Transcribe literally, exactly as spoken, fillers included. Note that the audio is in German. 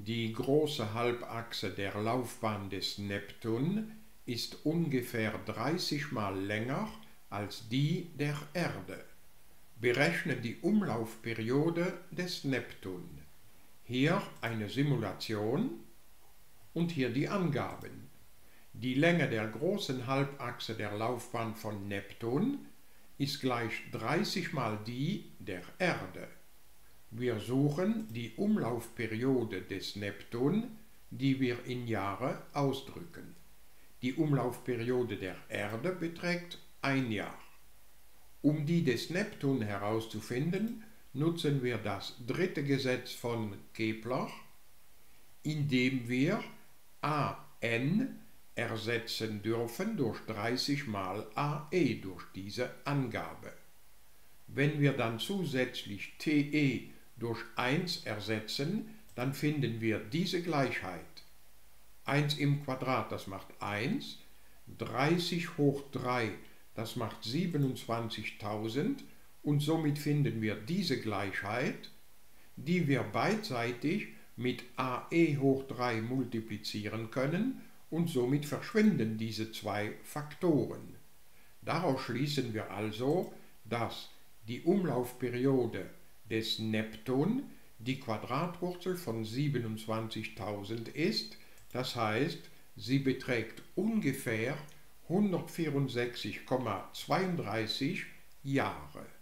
Die große Halbachse der Laufbahn des Neptun ist ungefähr dreißig Mal länger als die der Erde. Berechne die Umlaufperiode des Neptun. Hier eine Simulation und hier die Angaben. Die Länge der großen Halbachse der Laufbahn von Neptun ist gleich dreißig Mal die der Erde. Wir suchen die Umlaufperiode des Neptun, die wir in Jahre ausdrücken. Die Umlaufperiode der Erde beträgt ein Jahr. Um die des Neptun herauszufinden, nutzen wir das dritte Gesetz von Kepler, indem wir A n ersetzen dürfen durch dreißig mal A e durch diese Angabe. Wenn wir dann zusätzlich T e durch eins ersetzen, dann finden wir diese Gleichheit. eins im Quadrat, das macht eins, dreißig hoch drei, das macht siebenundzwanzigtausend und somit finden wir diese Gleichheit, die wir beidseitig mit A e hoch drei multiplizieren können und somit verschwinden diese zwei Faktoren. Daraus schließen wir also, dass die Umlaufperiode des Neptun die Quadratwurzel von siebenundzwanzigtausend ist, das heißt, sie beträgt ungefähr hundertvierundsechzig Komma zweiunddreißig Jahre.